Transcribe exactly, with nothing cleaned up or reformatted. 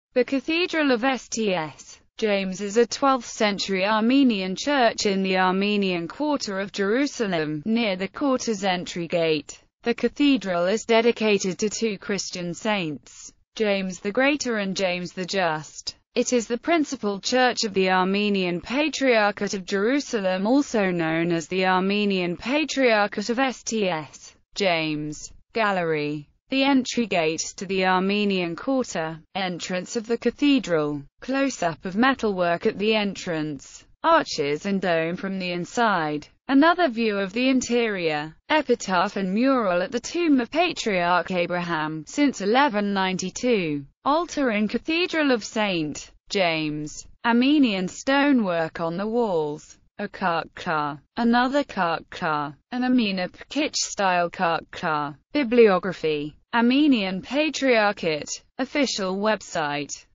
The Cathedral of St. James is a twelfth century Armenian church in the Armenian Quarter of Jerusalem, near the quarter's entry gate. The cathedral is dedicated to two Christian saints, James the Greater and James the Just. It is the principal church of the Armenian Patriarchate of Jerusalem, also known as the Armenian Patriarchate of Saint James. Gallery. The entry gate to the Armenian Quarter. Entrance of the cathedral. Close-up of metalwork at the entrance. Arches and dome from the inside. Another view of the interior. Epitaph and mural at the tomb of Patriarch Abraham, since eleven ninety-two. Altar in Cathedral of Saint James. Armenian stonework on the walls. A Kartkar. Another Kartkar. An Amina Pakich-style Kartkar. Bibliography. Armenian Patriarchate. Official website.